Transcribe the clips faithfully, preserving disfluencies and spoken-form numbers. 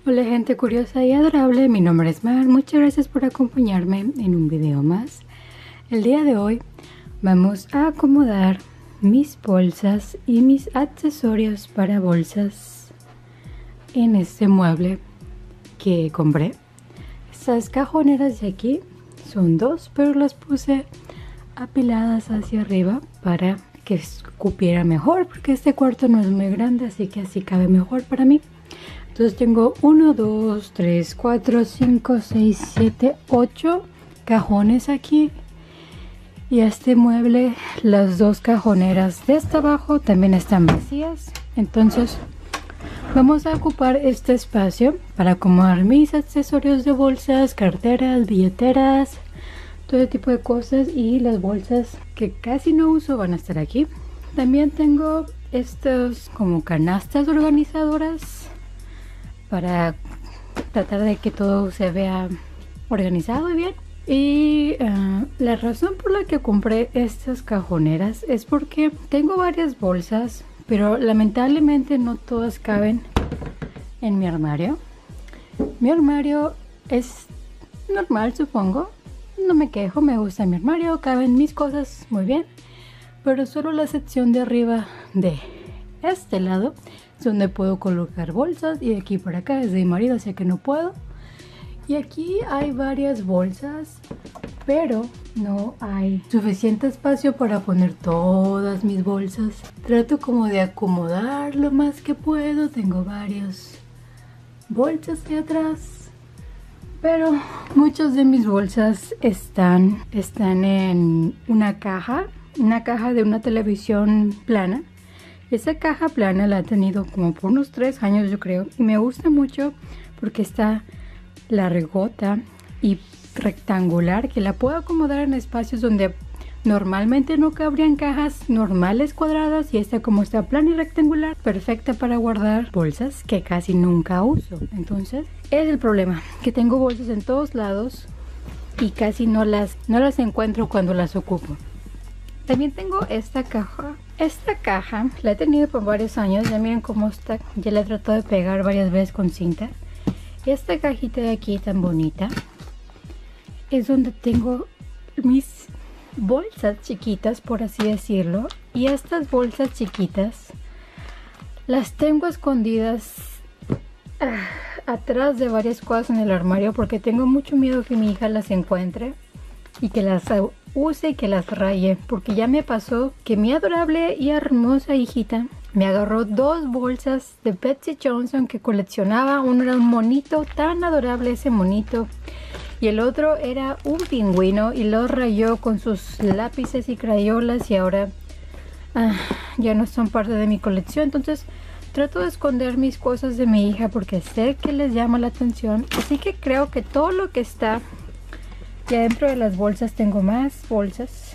Hola gente curiosa y adorable, mi nombre es Mar, muchas gracias por acompañarme en un video más. El día de hoy vamos a acomodar mis bolsas y mis accesorios para bolsas en este mueble que compré. Estas cajoneras de aquí son dos, pero las puse apiladas hacia arriba para que cupiera mejor, porque este cuarto no es muy grande, así que así cabe mejor para mí. Entonces tengo uno, dos, tres, cuatro, cinco, seis, siete, ocho cajones aquí. Y este mueble, las dos cajoneras de hasta abajo también están vacías. Entonces vamos a ocupar este espacio para acomodar mis accesorios de bolsas, carteras, billeteras, todo tipo de cosas. Y las bolsas que casi no uso van a estar aquí. También tengo estos como canastas organizadoras para tratar de que todo se vea organizado y bien. Y uh, la razón por la que compré estas cajoneras es porque tengo varias bolsas, pero lamentablemente no todas caben en mi armario. Mi armario es normal, supongo. No me quejo, me gusta mi armario, caben mis cosas muy bien. Pero solo la sección de arriba de este lado es donde puedo colocar bolsas, y aquí por acá es de mi marido, así que no puedo. Y aquí hay varias bolsas, pero no hay suficiente espacio para poner todas mis bolsas. Trato como de acomodar lo más que puedo. Tengo varias bolsas de atrás, pero muchas de mis bolsas están, están en una caja, una caja de una televisión plana. Esa caja plana la he tenido como por unos tres años, yo creo, y me gusta mucho porque está largota y rectangular, que la puedo acomodar en espacios donde normalmente no cabrían cajas normales cuadradas, y esta, como está plana y rectangular, perfecta para guardar bolsas que casi nunca uso. Entonces es el problema, que tengo bolsas en todos lados y casi no las, no las encuentro cuando las ocupo. También tengo esta caja. Esta caja la he tenido por varios años. Ya miren cómo está. Ya la he tratado de pegar varias veces con cinta. Esta cajita de aquí tan bonita es donde tengo mis bolsas chiquitas, por así decirlo. Y estas bolsas chiquitas las tengo escondidas ah, atrás de varias cosas en el armario, porque tengo mucho miedo que mi hija las encuentre y que las use y que las raye, porque ya me pasó que mi adorable y hermosa hijita me agarró dos bolsas de Betsey Johnson que coleccionaba. Uno era un monito, tan adorable ese monito, y el otro era un pingüino, y lo rayó con sus lápices y crayolas, y ahora ah, ya no son parte de mi colección. Entonces trato de esconder mis cosas de mi hija porque sé que les llama la atención, así que creo que todo lo que está y adentro de las bolsas, tengo más bolsas.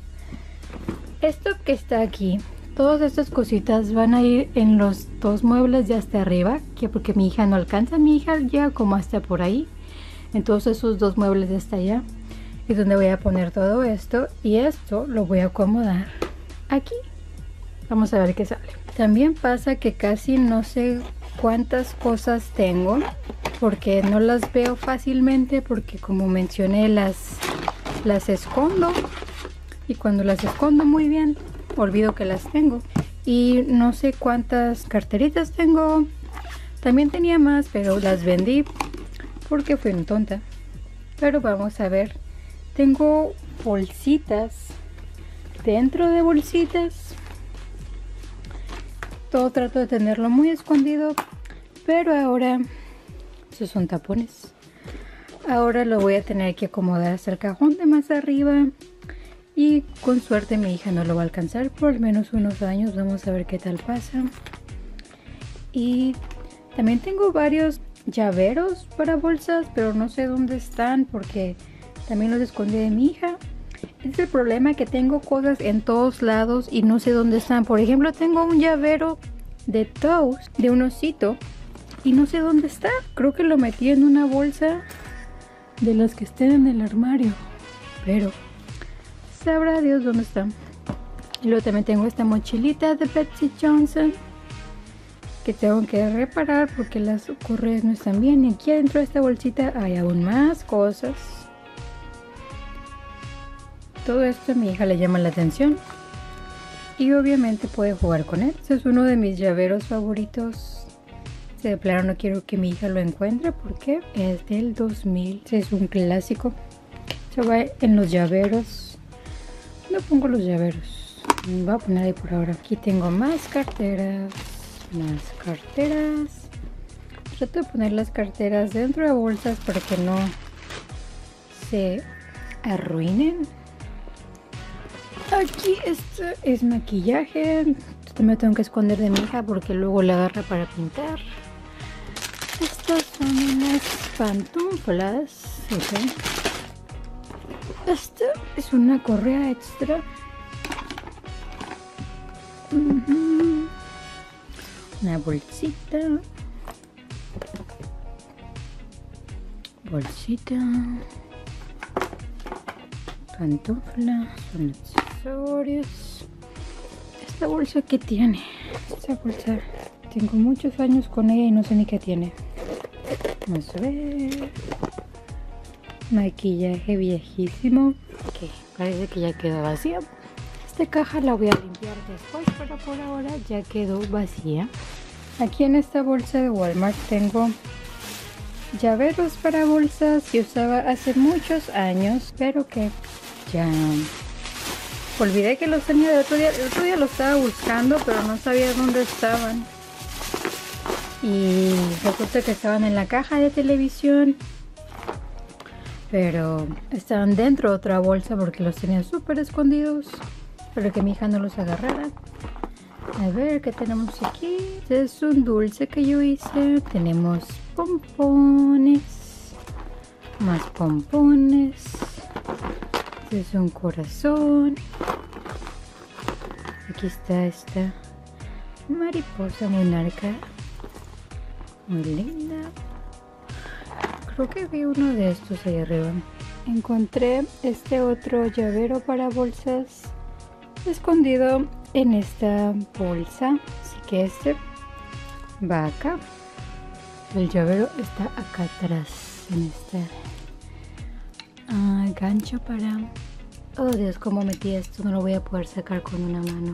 Esto que está aquí, todas estas cositas van a ir en los dos muebles de hasta arriba, que porque mi hija no alcanza, mi hija llega como hasta por ahí. Entonces esos dos muebles de hasta allá es donde voy a poner todo esto, y esto lo voy a acomodar aquí. Vamos a ver qué sale. También pasa que casi no sé cuántas cosas tengo, porque no las veo fácilmente, porque como mencioné las, las escondo, y cuando las escondo muy bien olvido que las tengo. Y no sé cuántas carteritas tengo. También tenía más, pero las vendí porque fui una tonta. Pero vamos a ver. Tengo bolsitas dentro de bolsitas. Todo trato de tenerlo muy escondido, pero ahora esos son tapones. Ahora lo voy a tener que acomodar hasta el cajón de más arriba, y con suerte mi hija no lo va a alcanzar por al menos unos años. Vamos a ver qué tal pasa. Y también tengo varios llaveros para bolsas, pero no sé dónde están porque también los escondí de mi hija. Es el problema, que tengo cosas en todos lados y no sé dónde están. Por ejemplo, tengo un llavero de Toast, de un osito, y no sé dónde está. Creo que lo metí en una bolsa de las que estén en el armario, pero sabrá Dios dónde está. Y luego también tengo esta mochilita de Betsey Johnson, que tengo que reparar porque las correas no están bien. Y aquí adentro de esta bolsita hay aún más cosas. Todo esto a mi hija le llama la atención y obviamente puede jugar con él. Este es uno de mis llaveros favoritos. De plano no quiero que mi hija lo encuentre porque es del dos mil. Este es un clásico. Se va en los llaveros. No pongo los llaveros. Voy a poner ahí por ahora. Aquí tengo más carteras. Más carteras. Trato de poner las carteras dentro de bolsas para que no se arruinen. Aquí este es maquillaje. Esto me tengo que esconder de mi hija porque luego la agarra para pintar. Estas son unas pantuflas. Okay. Esta es una correa extra. Uh-huh. Una bolsita. Bolsita. Pantufla. Son accesorios. Esta bolsa, ¿qué tiene? Esta bolsa, tengo muchos años con ella y no sé ni qué tiene. Vamos a ver. Maquillaje viejísimo. Que parece que ya quedó vacía. Esta caja la voy a limpiar después, pero por ahora ya quedó vacía. Aquí en esta bolsa de Walmart tengo llaveros para bolsas que usaba hace muchos años, pero que ya olvidé que los tenía. El otro día, el otro día los estaba buscando, pero no sabía dónde estaban. Y resulta que estaban en la caja de televisión, pero estaban dentro de otra bolsa porque los tenía súper escondidos, para que mi hija no los agarrara. A ver, ¿qué tenemos aquí? Este es un dulce que yo hice. Tenemos pompones. Más pompones. Este es un corazón. Aquí está esta mariposa monarca. Muy linda. Creo que vi uno de estos ahí arriba. Encontré este otro llavero para bolsas escondido en esta bolsa. Así que este va acá. El llavero está acá atrás. En este uh, gancho para... Oh Dios, cómo metí esto. No lo voy a poder sacar con una mano.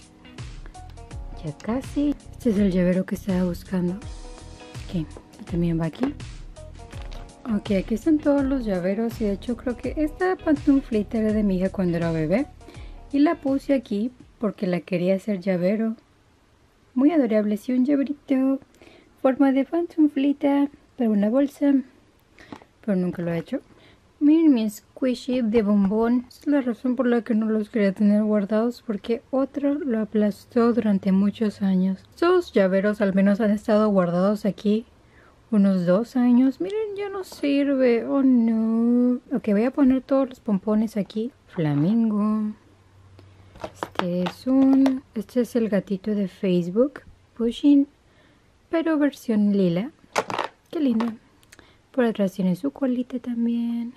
Ya casi. Este es el llavero que estaba buscando. Ok, también va aquí. Ok, aquí están todos los llaveros. Y de hecho creo que esta pantuflita era de mi hija cuando era bebé. Y la puse aquí porque la quería hacer llavero. Muy adorable. Sí, un llaverito. Forma de pantuflita para una bolsa. Pero nunca lo he hecho. Miren mi squishy de bombón. Es la razón por la que no los quería tener guardados. Porque otro lo aplastó durante muchos años. Estos llaveros al menos han estado guardados aquí unos dos años. Miren, ya no sirve. Oh no. Ok, voy a poner todos los pompones aquí. Flamingo. Este es un... Este es el gatito de Facebook. Pushing. Pero versión lila. Qué lindo. Por atrás tiene su colita también.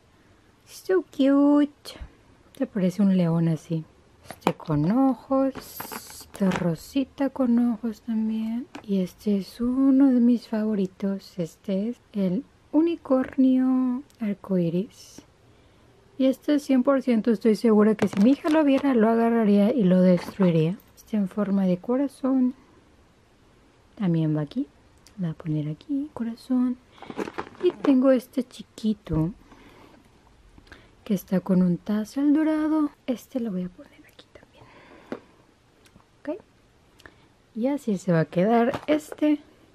So cute. Te parece un león así. Este con ojos. Esta rosita con ojos también. Y este es uno de mis favoritos. Este es el unicornio arcoiris. Y este cien por ciento estoy segura que si mi hija lo viera, lo agarraría y lo destruiría. Este en forma de corazón. También va aquí. Voy a poner aquí, corazón. Y tengo este chiquito que está con un tassel dorado. Este lo voy a poner aquí también. Ok. Y así se va a quedar este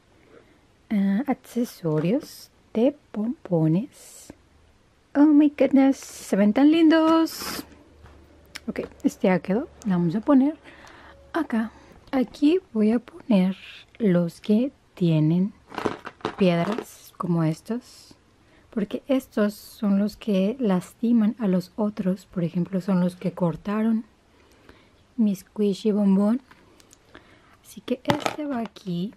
uh, accesorios de pompones. Oh my goodness, se ven tan lindos. Ok, este ya quedó. Lo vamos a poner acá. Aquí voy a poner los que tienen piedras como estos. Porque estos son los que lastiman a los otros. Por ejemplo, son los que cortaron mi squishy bombón. Así que este va aquí.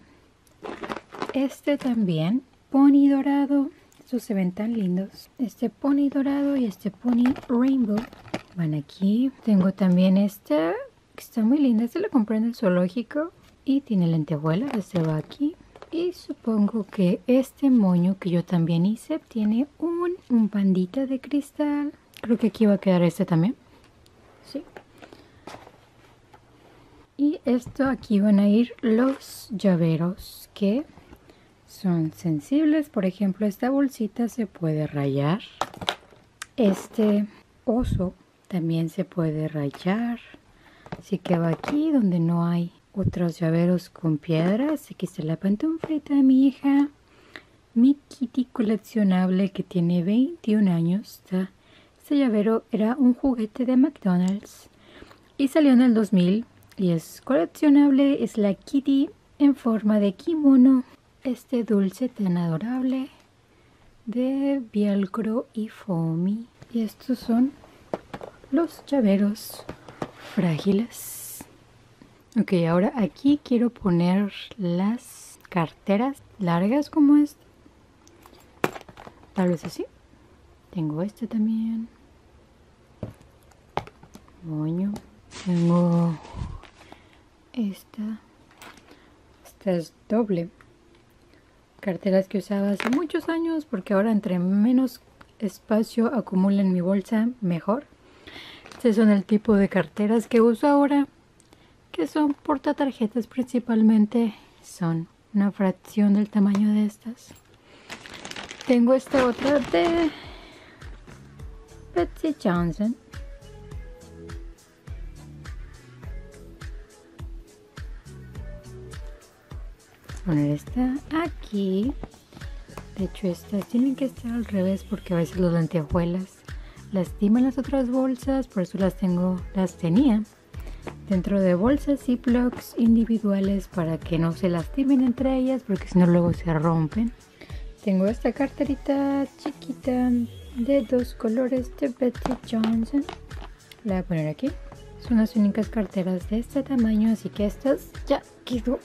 Este también. Pony dorado. Estos se ven tan lindos. Este pony dorado y este pony rainbow van aquí. Tengo también este que está muy lindo. Este lo compré en el zoológico y tiene lentejuelas. Este va aquí. Y supongo que este moño que yo también hice tiene un, un pandita de cristal. Creo que aquí va a quedar este también. Sí. Y esto aquí van a ir los llaveros que son sensibles. Por ejemplo, esta bolsita se puede rayar. Este oso también se puede rayar. Así que va aquí donde no hay otros llaveros con piedras. Aquí está la pantuflita de mi hija. Mi Kitty coleccionable que tiene veintiún años. Está, este llavero era un juguete de McDonald's y salió en el dos mil. Y es coleccionable. Es la Kitty en forma de kimono. Este dulce tan adorable de velcro y foamy. Y estos son los llaveros frágiles. Ok, ahora aquí quiero poner las carteras largas como esta. Tal vez así. Tengo este también. Moño. Tengo esta. Esta es doble. Carteras que usaba hace muchos años porque ahora entre menos espacio acumula en mi bolsa mejor. Este son el tipo de carteras que uso ahora, que son portatarjetas principalmente. Son una fracción del tamaño de estas. Tengo esta otra de Betsey Johnson. Poner esta aquí. De hecho, estas tienen que estar al revés porque a veces las lentejuelas lastiman las otras bolsas, por eso las tengo, las tenía dentro de bolsas Ziplocs individuales para que no se lastimen entre ellas, porque si no luego se rompen. Tengo esta carterita chiquita de dos colores de Betsey Johnson. La voy a poner aquí. Son las únicas carteras de este tamaño, así que estas ya quedó.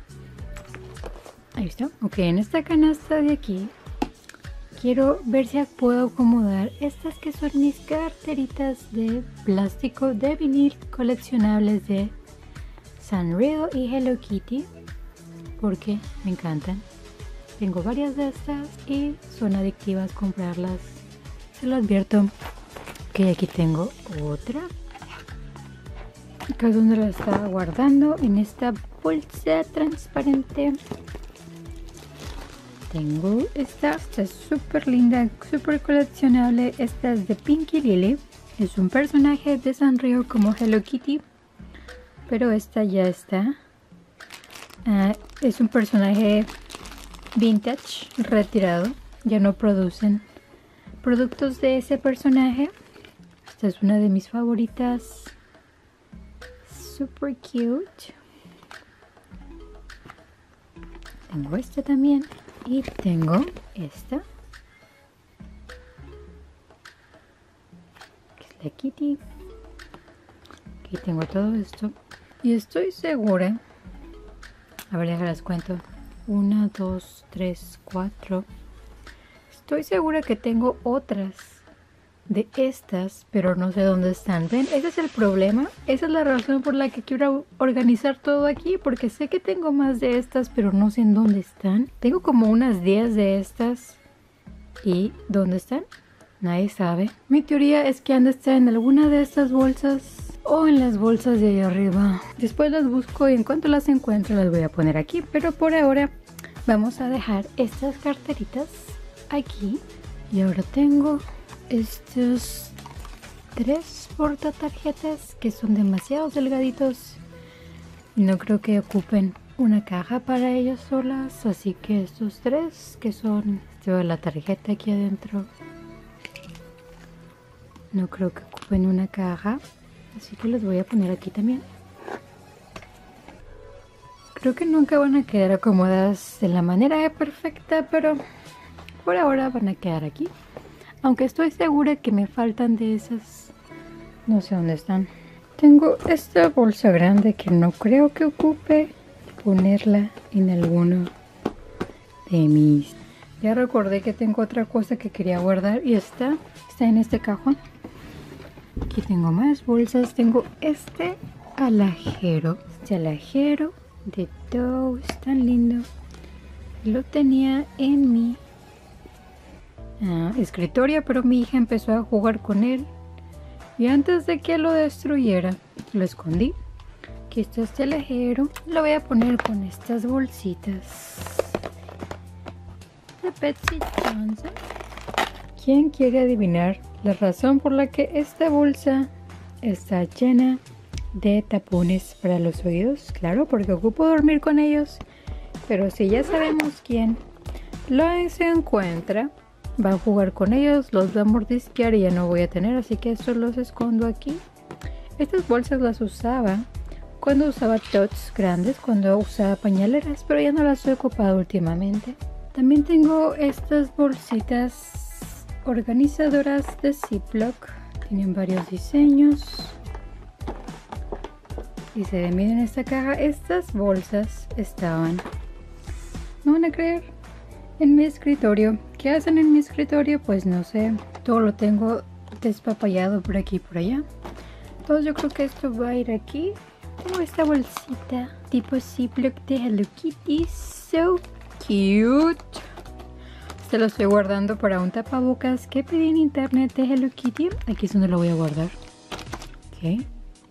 Ahí está. Ok, en esta canasta de aquí quiero ver si puedo acomodar estas que son mis carteritas de plástico de vinil coleccionables de Sanrio y Hello Kitty, porque me encantan. Tengo varias de estas y son adictivas comprarlas, se lo advierto. Ok, aquí tengo otra. Acá es donde la estaba guardando, en esta bolsa transparente. Tengo esta, esta es súper linda, súper coleccionable. Esta es de Pinky Lily. Es un personaje de Sanrio como Hello Kitty, pero esta ya está. Uh, es un personaje vintage, retirado. Ya no producen productos de ese personaje. Esta es una de mis favoritas. Super cute. Tengo esta también. Y tengo esta, que es la Kitty. Aquí tengo todo esto. Y estoy segura, a ver, déjales cuento. Una, dos, tres, cuatro. Estoy segura que tengo otras de estas, pero no sé dónde están. ¿Ven? Ese es el problema. Esa es la razón por la que quiero organizar todo aquí, porque sé que tengo más de estas, pero no sé en dónde están. Tengo como unas diez de estas. ¿Y dónde están? Nadie sabe. Mi teoría es que han de estar en alguna de estas bolsas o en las bolsas de ahí arriba. Después las busco y en cuanto las encuentre las voy a poner aquí, pero por ahora vamos a dejar estas carteritas aquí. Y ahora tengo estos tres portatarjetas que son demasiado delgaditos y no creo que ocupen una caja para ellos solas, así que estos tres que son, llevo la tarjeta aquí adentro, no creo que ocupen una caja, así que los voy a poner aquí también. Creo que nunca van a quedar acomodadas de la manera perfecta, pero por ahora van a quedar aquí. Aunque estoy segura que me faltan de esas. No sé dónde están. Tengo esta bolsa grande que no creo que ocupe ponerla en alguno de mis. Ya recordé que tengo otra cosa que quería guardar y está, está en este cajón. Aquí tengo más bolsas. Tengo este alajero. Este alajero de Toast, tan lindo. Lo tenía en mi uh, escritorio, pero mi hija empezó a jugar con él. Y antes de que lo destruyera, lo escondí. Aquí está este alejero. Lo voy a poner con estas bolsitas de Betsy Johnson. ¿Quién quiere adivinar la razón por la que esta bolsa está llena de tapones para los oídos? Claro, porque ocupo dormir con ellos. Pero si ya sabemos quién lo se encuentra, va a jugar con ellos, los va a mordisquear y ya no voy a tener. Así que estos los escondo aquí. Estas bolsas las usaba cuando usaba tots grandes, cuando usaba pañaleras, pero ya no las he ocupado últimamente. También tengo estas bolsitas organizadoras de Ziploc. Tienen varios diseños. Y se ven bien en esta caja. Estas bolsas estaban, no van a creer, en mi escritorio. ¿Qué hacen en mi escritorio? Pues no sé. Todo lo tengo despapallado por aquí y por allá. Entonces yo creo que esto va a ir aquí. Tengo esta bolsita tipo Ziploc de Hello Kitty. So cute. Este lo estoy guardando para un tapabocas que pedí en internet de Hello Kitty. Aquí es donde lo voy a guardar. Ok.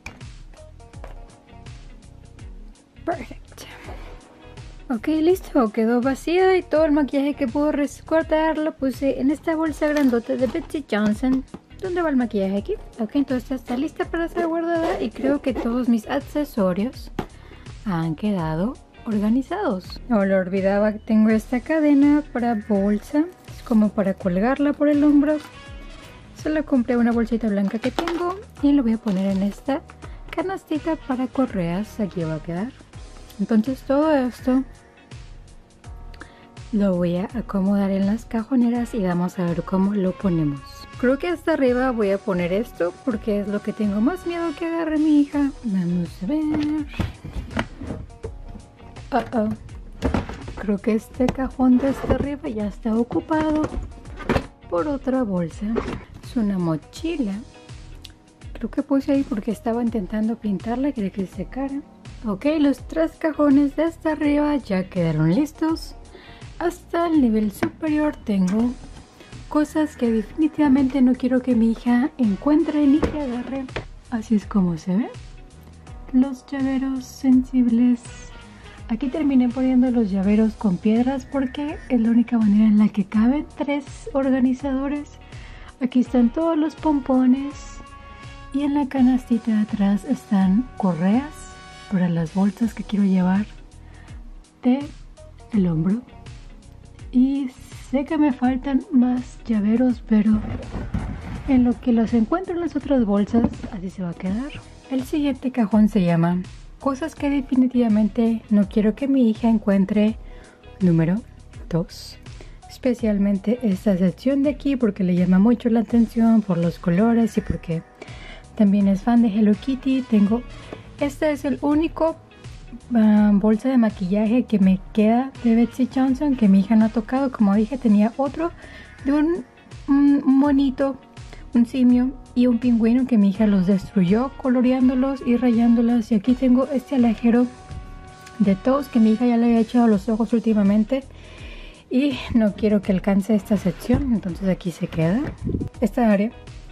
Perfecto. Ok, listo. Quedó vacía y todo el maquillaje que puedo resguardar lo puse en esta bolsa grandota de Betsy Johnson. ¿Dónde va el maquillaje? Aquí. Ok, entonces está lista para ser guardada y creo que todos mis accesorios han quedado organizados. No lo olvidaba, tengo esta cadena para bolsa, es como para colgarla por el hombro. Solo compré una bolsita blanca que tengo y lo voy a poner en esta canastita para correas. Aquí va a quedar. Entonces todo esto lo voy a acomodar en las cajoneras y vamos a ver cómo lo ponemos. Creo que hasta arriba voy a poner esto porque es lo que tengo más miedo que agarre mi hija. Vamos a ver. Uh -oh. Creo que este cajón de hasta arriba ya está ocupado por otra bolsa. Es una mochila. Creo que puse ahí porque estaba intentando pintarla, quería que se secara. Ok, los tres cajones de hasta arriba ya quedaron listos. Hasta el nivel superior tengo cosas que definitivamente no quiero que mi hija encuentre ni que agarre. Así es como se ve. Los llaveros sensibles. Aquí terminé poniendo los llaveros con piedras porque es la única manera en la que caben tres organizadores. Aquí están todos los pompones y en la canastita de atrás están correas para las bolsas que quiero llevar de el hombro. Y sé que me faltan más llaveros, pero en lo que los encuentro en las otras bolsas, así se va a quedar. El siguiente cajón se llama cosas que definitivamente no quiero que mi hija encuentre, número dos. Especialmente esta sección de aquí porque le llama mucho la atención por los colores y porque también es fan de Hello Kitty. Tengo, este es el único uh, bolsa de maquillaje que me queda de Betsy Johnson que mi hija no ha tocado. Como dije, tenía otro de un, un monito, un simio y un pingüino que mi hija los destruyó coloreándolos y rayándolos. Y aquí tengo este alejero de Toast que mi hija ya le había echado los ojos últimamente y no quiero que alcance esta sección, entonces aquí se queda. Esta área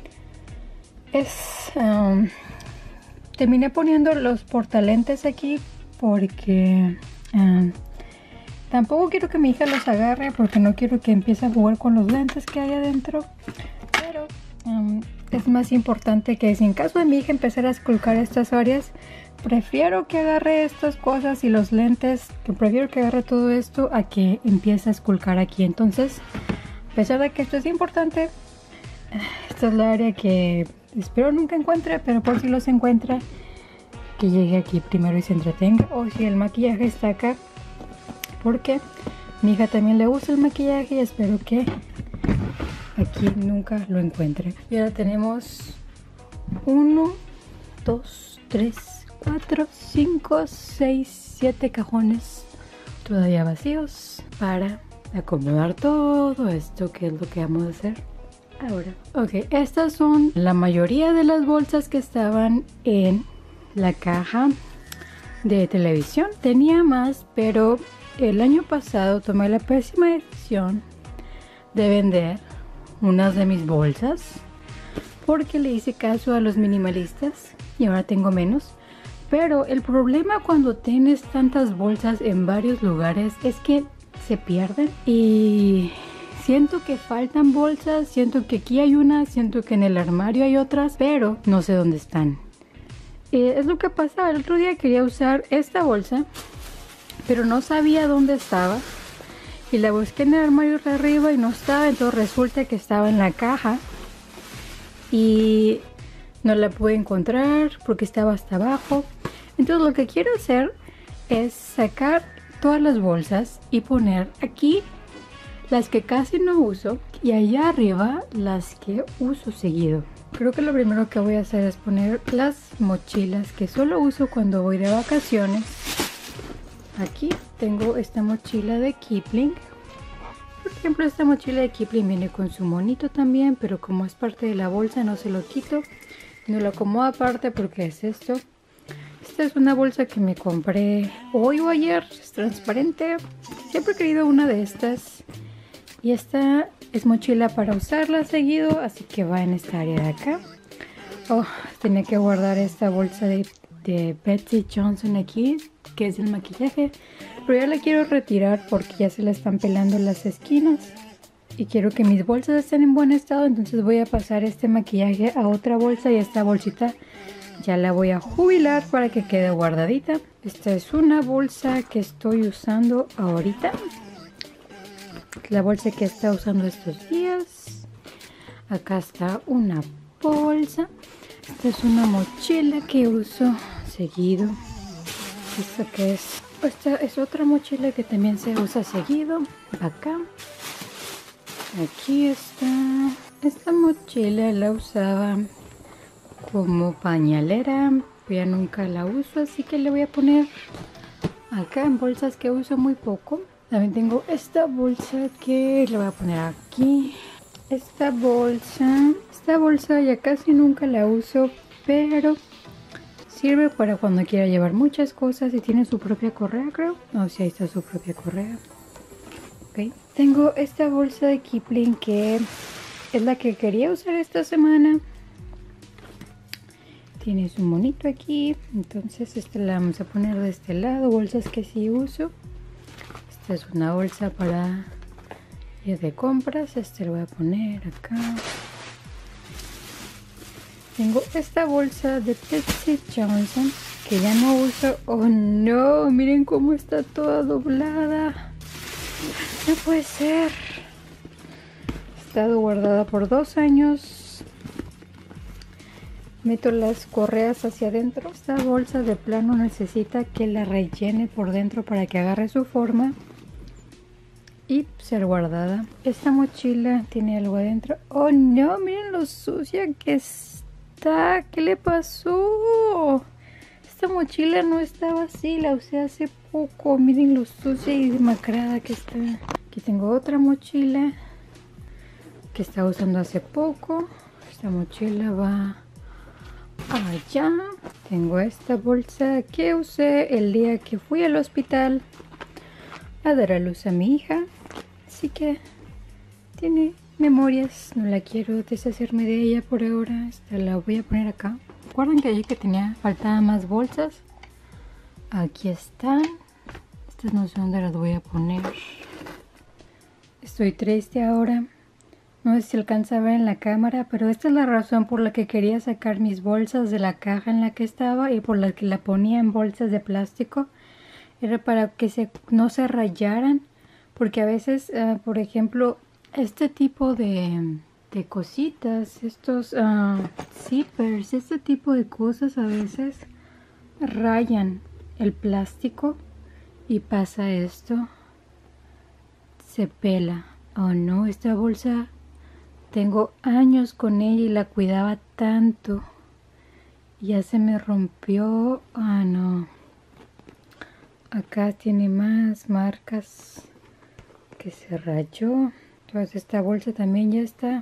es um, terminé poniendo los portalentes aquí porque um, tampoco quiero que mi hija los agarre porque no quiero que empiece a jugar con los lentes que hay adentro, pero um, es más importante que si en caso de mi hija empezara a esculcar estas áreas, prefiero que agarre estas cosas y los lentes, que prefiero que agarre todo esto a que empiece a esculcar aquí. Entonces, a pesar de que esto es importante, esta es la área que espero nunca encuentre, pero por si los encuentra, que llegue aquí primero y se entretenga. O si el maquillaje está acá, porque a mi hija también le gusta el maquillaje y espero que aquí nunca lo encuentre. Y ahora tenemos uno, dos, tres, cuatro, cinco, seis, siete cajones todavía vacíos para acomodar todo esto, que es lo que vamos a hacer ahora. Ok, estas son la mayoría de las bolsas que estaban en la caja de televisión. Tenía más, pero el año pasado tomé la pésima decisión de vender unas de mis bolsas porque le hice caso a los minimalistas y ahora tengo menos. Pero el problema cuando tienes tantas bolsas en varios lugares es que se pierden y siento que faltan bolsas, siento que aquí hay unas, siento que en el armario hay otras, pero no sé dónde están. Eh, es lo que pasaba, el otro día quería usar esta bolsa, pero no sabía dónde estaba y la busqué en el armario de arriba y no estaba, entonces resulta que estaba en la caja y no la pude encontrar porque estaba hasta abajo. Entonces lo que quiero hacer es sacar todas las bolsas y poner aquí las que casi no uso y allá arriba las que uso seguido. Creo que lo primero que voy a hacer es poner las mochilas que solo uso cuando voy de vacaciones. Aquí tengo esta mochila de Kipling. Por ejemplo, esta mochila de Kipling viene con su monito también, pero como es parte de la bolsa no se lo quito. No lo acomodo aparte porque es esto. Esta es una bolsa que me compré hoy o ayer. Es transparente. Siempre he querido una de estas. Y esta es mochila para usarla seguido, así que va en esta área de acá. Oh, tenía que guardar esta bolsa de, de Betsey Johnson aquí, que es el maquillaje. Pero ya la quiero retirar porque ya se le están pelando las esquinas. Y quiero que mis bolsas estén en buen estado, entonces voy a pasar este maquillaje a otra bolsa y esta bolsita ya la voy a jubilar para que quede guardadita. Esta es una bolsa que estoy usando ahorita. La bolsa que está usando estos días. Acá está una bolsa. Esta es una mochila que uso seguido. Esta que es, esta es otra mochila que también se usa seguido. Acá. Aquí está. Esta mochila la usaba como pañalera, pero ya nunca la uso, así que le voy a poner acá en bolsas que uso muy poco. También tengo esta bolsa que le voy a poner aquí. Esta bolsa, esta bolsa ya casi nunca la uso, pero sirve para cuando quiera llevar muchas cosas y tiene su propia correa, creo. No, sí, ahí está su propia correa. Okay. Tengo esta bolsa de Kipling que es la que quería usar esta semana. Tiene su monito aquí, entonces esta la vamos a poner de este lado. Bolsas que sí uso. Esta es una bolsa para ir de compras. Este lo voy a poner acá. Tengo esta bolsa de Betsey Johnson que ya no uso. Oh no, miren cómo está toda doblada. No puede ser. Ha estado guardada por dos años. Meto las correas hacia adentro. Esta bolsa de plano necesita que la rellene por dentro para que agarre su forma y ser guardada. Esta mochila tiene algo adentro. Oh no, miren lo sucia que está. ¿Qué le pasó? Esta mochila no estaba así, la usé hace poco. Miren lo sucia y demacrada que está. Aquí tengo otra mochila que estaba usando hace poco. Esta mochila va allá. Tengo esta bolsa que usé el día que fui al hospital a dar a luz a mi hija. Así que tiene memorias. No la quiero deshacerme de ella por ahora. Esta la voy a poner acá. ¿Recuerdan que dije que tenía faltaban más bolsas? Aquí están. Estas no sé dónde las voy a poner. Estoy triste ahora. No sé si alcanza a ver en la cámara, pero esta es la razón por la que quería sacar mis bolsas de la caja en la que estaba y por la que la ponía en bolsas de plástico. Era para que se, no se rayaran, porque a veces, uh, por ejemplo, este tipo de, de cositas, estos uh, zippers, este tipo de cosas a veces rayan el plástico y pasa esto, se pela. Oh no, esta bolsa tengo años con ella y la cuidaba tanto, ya se me rompió. Ah no, acá tiene más marcas que se rayó. Entonces esta bolsa también ya está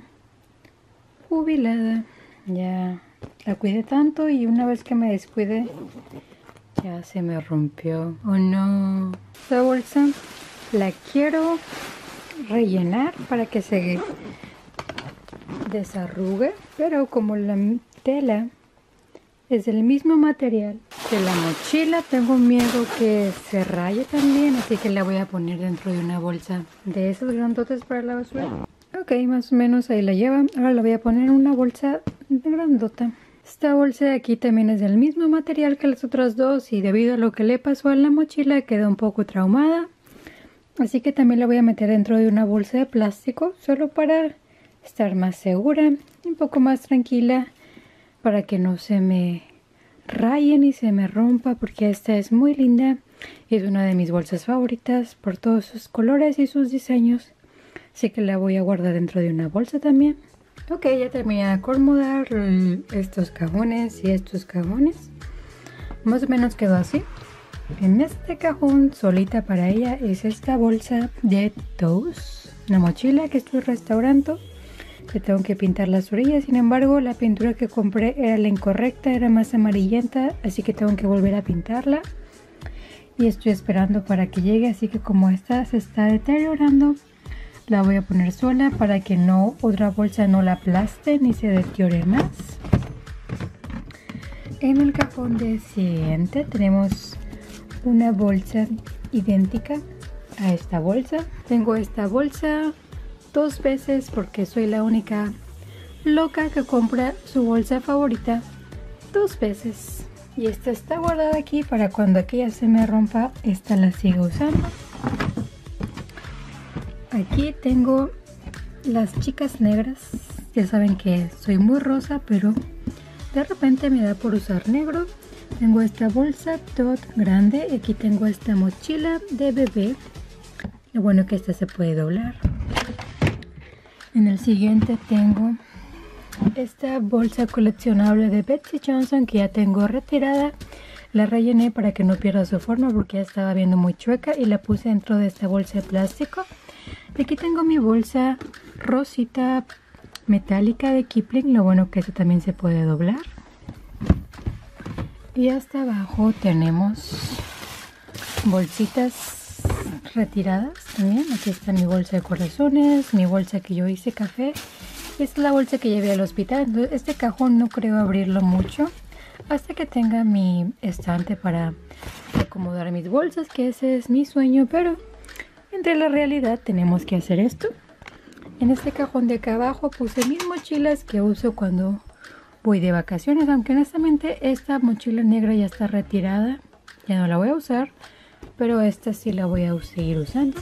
jubilada. Ya la cuidé tanto y una vez que me descuide Ya se me rompió. Oh no. Esta bolsa la quiero rellenar para que se desarrugue, pero como la tela es del mismo material que la mochila, tengo miedo que se raye también, así que la voy a poner dentro de una bolsa de esas grandotas para la basura. Ok, más o menos ahí la lleva. Ahora la voy a poner en una bolsa grandota. Esta bolsa de aquí también es del mismo material que las otras dos y debido a lo que le pasó a la mochila quedó un poco traumada. Así que también la voy a meter dentro de una bolsa de plástico solo para estar más segura, un poco más tranquila, para que no se me raye ni se me rompa, porque esta es muy linda y es una de mis bolsas favoritas por todos sus colores y sus diseños. Así que la voy a guardar dentro de una bolsa también. Ok, ya terminé de acomodar estos cajones y estos cajones. Más o menos quedó así. En este cajón, solita para ella, es esta bolsa de Toast, una mochila que estoy restaurando. Que tengo que pintar las orillas, sin embargo la pintura que compré era la incorrecta, era más amarillenta, así que tengo que volver a pintarla. Y estoy esperando para que llegue, así que como esta se está deteriorando, la voy a poner sola para que no otra bolsa no la aplaste ni se deteriore más. En el cajón de siguiente tenemos una bolsa idéntica a esta bolsa. Tengo esta bolsa dos veces porque soy la única loca que compra su bolsa favorita dos veces. Y esta está guardada aquí para cuando aquella se me rompa, esta la sigo usando. Aquí tengo las chicas negras. Ya saben que soy muy rosa, pero de repente me da por usar negro. Tengo esta bolsa Tot grande. Aquí tengo esta mochila de bebé. Lo bueno es que esta se puede doblar. En el siguiente tengo esta bolsa coleccionable de Betsey Johnson que ya tengo retirada. La rellené para que no pierda su forma porque ya estaba viendo muy chueca y la puse dentro de esta bolsa de plástico. Y aquí tengo mi bolsa rosita metálica de Kipling. Lo bueno que esta también se puede doblar. Y hasta abajo tenemos bolsitas retiradas también. Aquí está mi bolsa de corazones, mi bolsa que yo hice café. Esta es la bolsa que llevé al hospital. Entonces, este cajón no creo abrirlo mucho hasta que tenga mi estante para acomodar mis bolsas, que ese es mi sueño, pero entre la realidad tenemos que hacer esto. En este cajón de acá abajo puse mis mochilas que uso cuando voy de vacaciones, aunque honestamente esta mochila negra ya está retirada, ya no la voy a usar, pero esta sí la voy a seguir usando.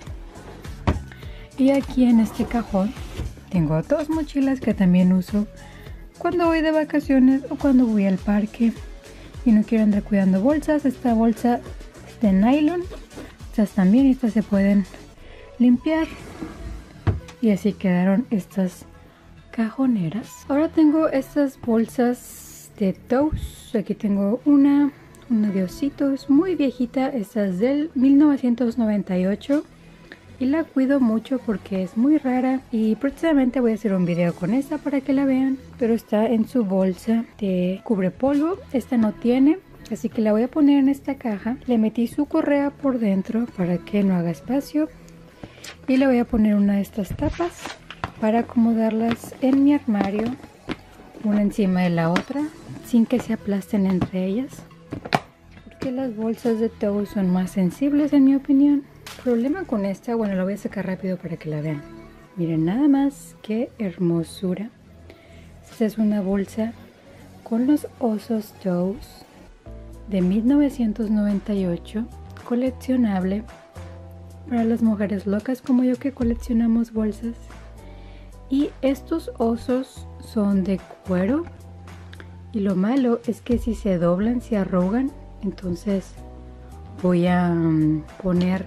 Y aquí en este cajón tengo dos mochilas que también uso cuando voy de vacaciones o cuando voy al parque y no quiero andar cuidando bolsas. Esta bolsa es de nylon, estas también, estas se pueden limpiar y así quedaron estas cajoneras. Ahora tengo estas bolsas de Toast. Aquí tengo una una de ositos muy viejita. Esta es del mil novecientos noventa y ocho y la cuido mucho porque es muy rara y próximamente voy a hacer un video con esta para que la vean, pero está en su bolsa de cubre polvo. Esta no tiene, así que la voy a poner en esta caja. Le metí su correa por dentro para que no haga espacio y le voy a poner una de estas tapas para acomodarlas en mi armario, una encima de la otra sin que se aplasten entre ellas, porque las bolsas de Toast son más sensibles en mi opinión. El problema con esta, bueno, la voy a sacar rápido para que la vean. Miren nada más qué hermosura. Esta es una bolsa con los osos Toast de mil novecientos noventa y ocho, coleccionable para las mujeres locas como yo que coleccionamos bolsas. Y estos osos son de cuero y lo malo es que si se doblan se arrugan. Entonces voy a um, poner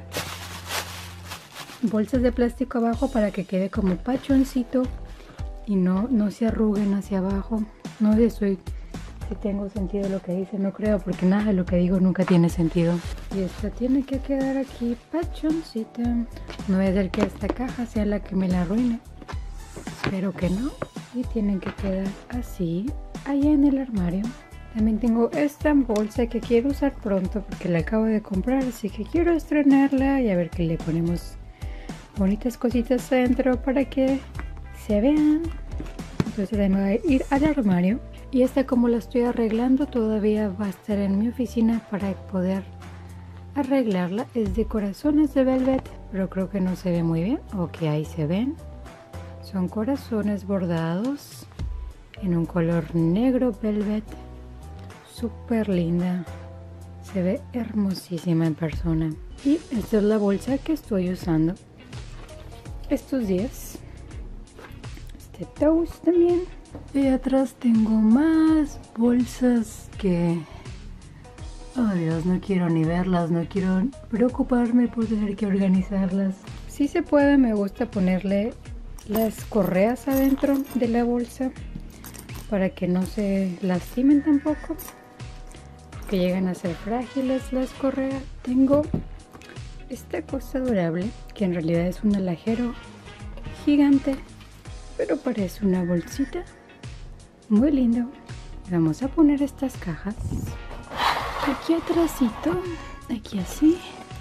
bolsas de plástico abajo para que quede como pachoncito y no, no se arruguen hacia abajo. No sé si, si tengo sentido lo que dice, no creo, porque nada de lo que digo nunca tiene sentido. Y esta tiene que quedar aquí pachoncita. No voy a hacer que esta caja sea la que me la arruine, espero que no. Y tienen que quedar así allá en el armario. También tengo esta bolsa que quiero usar pronto porque la acabo de comprar, así que quiero estrenarla y a ver qué le ponemos bonitas cositas adentro para que se vean. Entonces me voy a ir al armario y esta, como la estoy arreglando, todavía va a estar en mi oficina para poder arreglarla. Es de corazones de velvet, pero creo que no se ve muy bien. Ok, ahí se ven. Son corazones bordados en un color negro velvet. Súper linda. Se ve hermosísima en persona. Y esta es la bolsa que estoy usando estos días. Este toast también. Y atrás tengo más bolsas que... oh Dios, no quiero ni verlas, no quiero preocuparme por tener que organizarlas. Si se puede, me gusta ponerle las correas adentro de la bolsa para que no se lastimen tampoco, que llegan a ser frágiles las correas. Tengo esta cosa adorable que en realidad es un alajero gigante, pero parece una bolsita. Muy lindo. Vamos a poner estas cajas aquí atrásito, aquí así.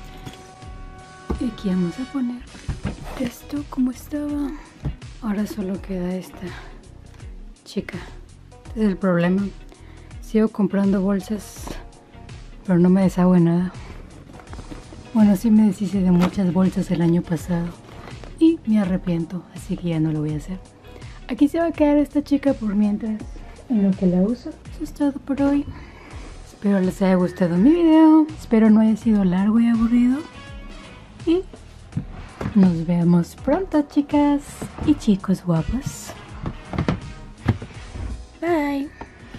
Y aquí vamos a poner esto como estaba. Ahora solo queda esta chica. Este es el problema. Sigo comprando bolsas, pero no me deshago de nada. Bueno, sí me deshice de muchas bolsas el año pasado y me arrepiento, así que ya no lo voy a hacer. Aquí se va a quedar esta chica por mientras, en lo que la uso. Eso es todo por hoy. Espero les haya gustado mi video. Espero no haya sido largo y aburrido. Y nos vemos pronto, chicas y chicos guapos. Bye.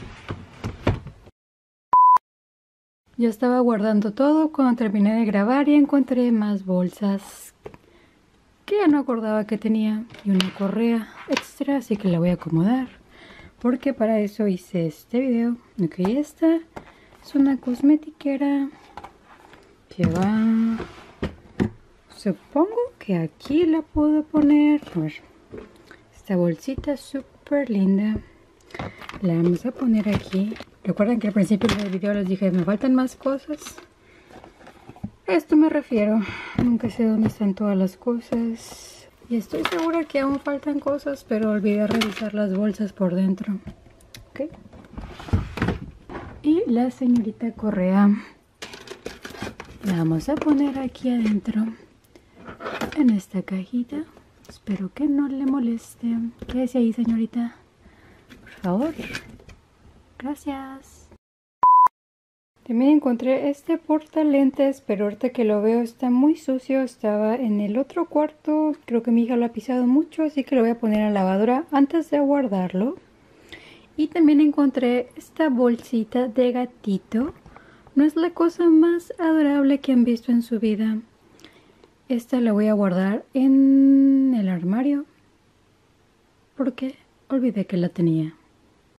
Ya estaba guardando todo cuando terminé de grabar y encontré más bolsas que ya no acordaba que tenía y una correa extra, así que la voy a acomodar porque para eso hice este video. Ok, esta es una cosmetiquera que va, supongo que aquí la puedo poner. A ver, esta bolsita súper linda la vamos a poner aquí. Recuerden que al principio del video les dije me faltan más cosas. A esto me refiero. Nunca sé dónde están todas las cosas. Y estoy segura que aún faltan cosas, pero olvidé revisar las bolsas por dentro. Ok. Y la señorita correa la vamos a poner aquí adentro, en esta cajita. Espero que no le moleste. Quédese ahí, señorita. Por favor. Gracias. También encontré este portalentes, pero ahorita que lo veo está muy sucio. Estaba en el otro cuarto. Creo que mi hija lo ha pisado mucho, así que lo voy a poner en la lavadora antes de guardarlo. Y también encontré esta bolsita de gatito. No es la cosa más adorable que han visto en su vida. Esta la voy a guardar en el armario porque olvidé que la tenía.